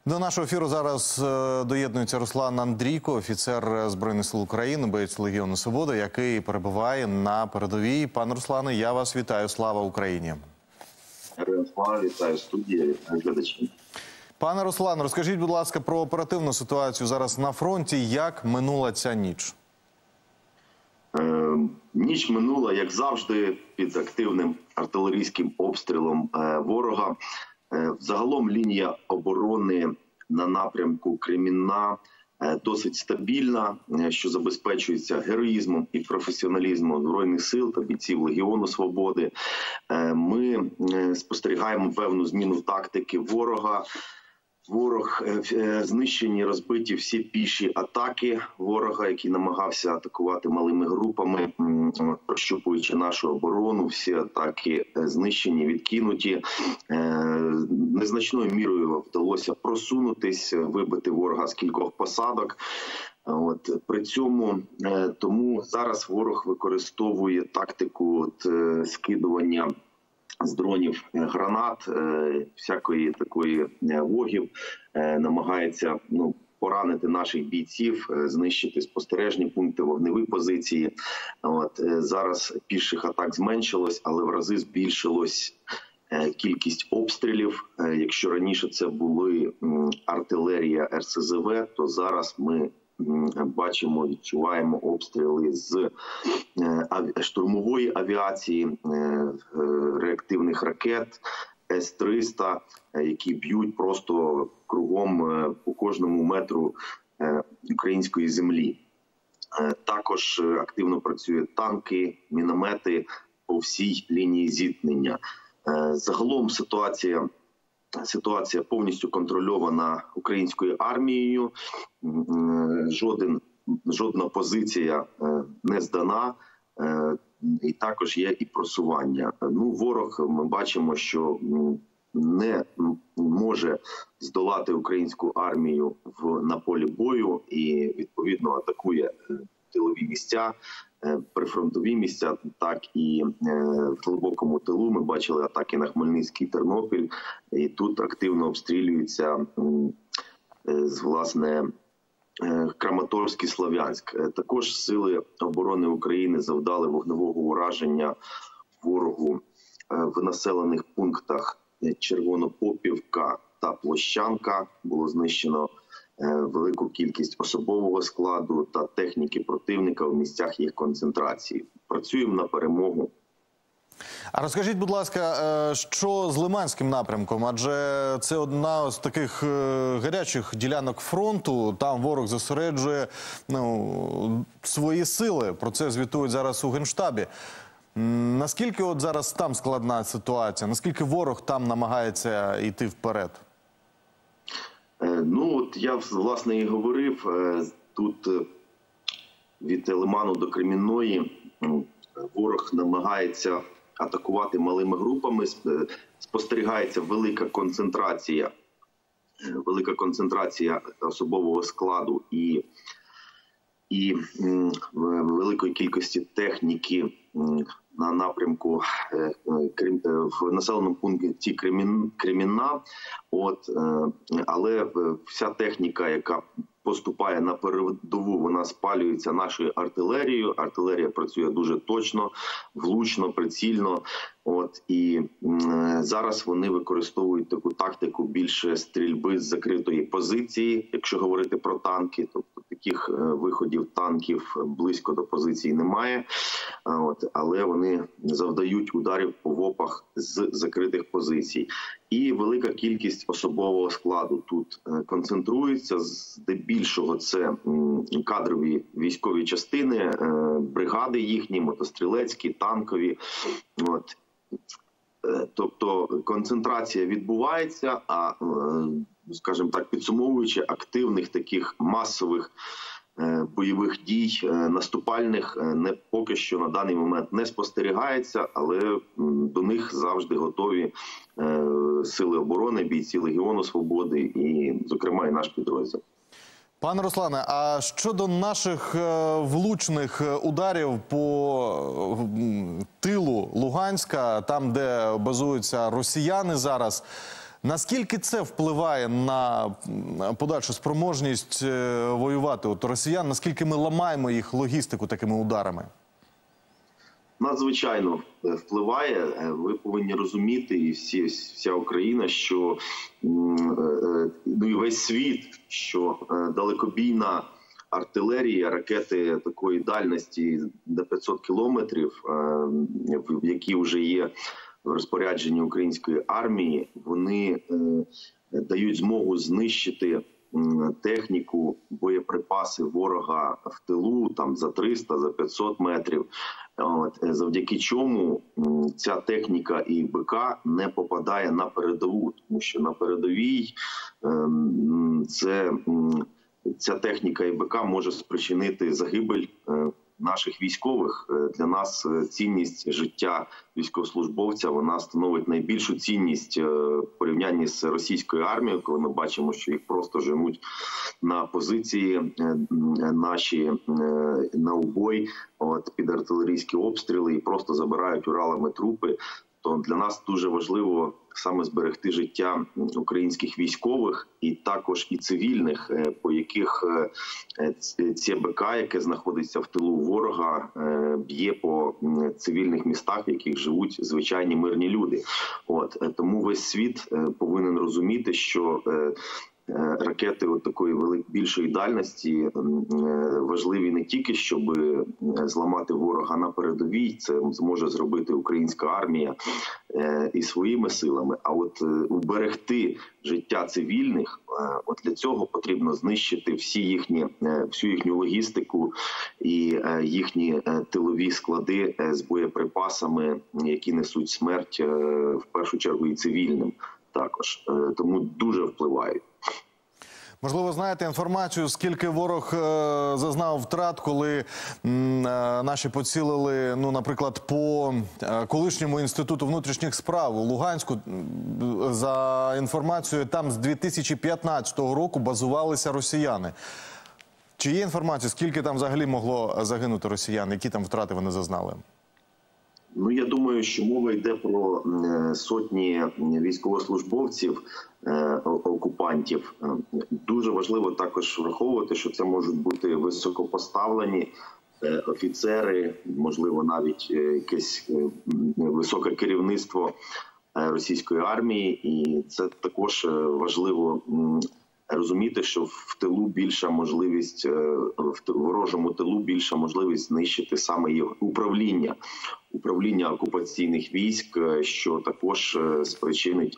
До нашого ефіру зараз доєднується Руслан Андрійко, офіцер Збройних сил України, боєць Легіону Свободи, який перебуває на передовій. Пане Руслане, я вас вітаю. Слава Україні! Героям слава, вітаю студія, вітаю глядачів. Пане Руслан, розкажіть, будь ласка, про оперативну ситуацію зараз на фронті. Як минула ця ніч? Ніч минула, як завжди, під активним артилерійським обстрілом ворога. Загалом лінія оборони на напрямку Кремінна досить стабільна, що забезпечується героїзмом і професіоналізмом Збройних сил та бійців Легіону Свободи. Ми спостерігаємо певну зміну тактики ворога. Ворог знищені, розбиті всі піші атаки ворога, який намагався атакувати малими групами, прощупуючи нашу оборону. Всі атаки знищені, відкинуті. Незначною мірою вдалося просунутись, вибити ворога з кількох посадок. При цьому тому зараз ворог використовує тактику скидування з дронів гранат, всякої такої вогів, намагається поранити наших бійців, знищити спостережні пункти, вогневі позиції. Зараз піших атак зменшилось, але в рази збільшилось кількість обстрілів. Якщо раніше це були артилерія РСЗВ, то зараз ми бачимо, відчуваємо обстріли з штурмової авіації, реактивних ракет С-300, які б'ють просто кругом по кожному метру української землі. Також активно працюють танки, міномети по всій лінії зіткнення. Загалом ситуація повністю контрольована українською армією. Жодна позиція не здана, і також є і просування. Ворог, ми бачимо, що не може здолати українську армію на полі бою і, відповідно, атакує тилові місця, прифронтові місця, так і в глибокому тилу. Ми бачили атаки на Хмельницький, Тернопіль, і тут активно обстрілюються, власне, Краматорськ і Слов'янськ. Також Сили оборони України завдали вогневого ураження ворогу в населених пунктах Червонопопівка та Площанка. Було знищено велику кількість особового складу та техніки противника в місцях їх концентрації. Працюємо на перемогу. А розкажіть, будь ласка, що з Лиманським напрямком? Адже це одна з таких гарячих ділянок фронту. Там ворог зосереджує свої сили. Про це звітують зараз у Генштабі. Наскільки от зараз там складна ситуація? Наскільки ворог там намагається йти вперед? Я, власне, і говорив. Тут від Лиману до Кремінної ворог намагається атакувати малими групами. Спостерігається велика концентрація особового складу і великої кількості техніки на напрямку в населеному пункті Кремінна. Але вся техніка, яка поступає на передову, вона спалюється нашою артилерією. Артилерія працює дуже точно, влучно, прицільно. І зараз вони використовують таку тактику більше стрільби з закритої позиції, якщо говорити про танки. Тобто таких виходів танків близько до позиції немає. Але вони завдають ударів по ВОПах з закритих позицій. І велика кількість особового складу тут концентрується. Здебільшого це кадрові військові частини, бригади їхні, мотострілецькі, танкові. Тобто концентрація відбувається, а, скажімо так, підсумовуючи, активних таких масових бойових дій, наступальних, поки що на даний момент не спостерігається, але до них завжди готові Сили оборони, бійці Легіону Свободи і, зокрема, і наш підрозділ. Пане Руслане, а щодо наших влучних ударів по тилу Луганська, там, де базуються росіяни зараз, Наскільки це впливає на подальшу спроможність воювати от росіян? Наскільки ми ламаємо їх логістику такими ударами? Надзвичайно впливає. Ви повинні розуміти, і вся Україна, що і весь світ, що далекобійна артилерія, ракети такої дальності до 500 кілометрів, які вже є в розпорядженні української армії, вони дають змогу знищити техніку, боєприпаси ворога в тилу там за 300, за 500 метрів. Завдяки чому ця техніка і БК не попадає на передову, тому що на передовій ця техніка і БК може спричинити загибель наших військових. Для нас цінність життя військовослужбовця, вона становить найбільшу цінність в порівнянні з російською армією, коли ми бачимо, що їх просто женуть на позиції наші, на убой, під артилерійські обстріли і просто забирають Уралами трупи. То для нас дуже важливо саме зберегти життя українських військових і також і цивільних, по яких це БК, яке знаходиться в тилу ворога, б'є по цивільних містах, в яких живуть звичайні мирні люди. Тому весь світ повинен розуміти, що ракети такої більшої дальності важливі не тільки, щоб зламати ворога на передовій, це зможе зробити українська армія і своїми силами, а уберегти життя цивільних, для цього потрібно знищити всю їхню логістику і їхні тилові склади з боєприпасами, які несуть смерть в першу чергу і цивільним також. Тому дуже впливають. Можливо, знаєте інформацію, скільки ворог зазнав втрат, коли наші поцілили, наприклад, по колишньому інституту внутрішніх справ у Луганську. За інформацією, там з 2015 року базувалися росіяни. Чи є інформація, скільки там взагалі могло загинути росіян, які там втрати вони зазнали? Я думаю, що мова йде про сотні військовослужбовців, окупантів. Дуже важливо також враховувати, що це можуть бути високопоставлені офіцери, можливо, навіть якесь високе керівництво російської армії. І це також важливо розуміти, що в тилу більша можливість, в ворожому тилу більша можливість знищити саме їх управління окупаційних військ, що також спричинить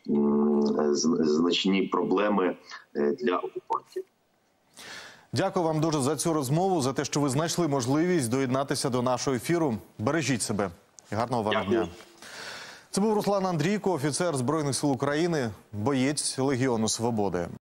значні проблеми для окупантів. Дякую вам дуже за цю розмову, за те, що ви знайшли можливість доєднатися до нашого ефіру. Бережіть себе і гарного вам дня. Це був Руслан Андрійко, офіцер Збройних сил України, боєць Легіону Свободи.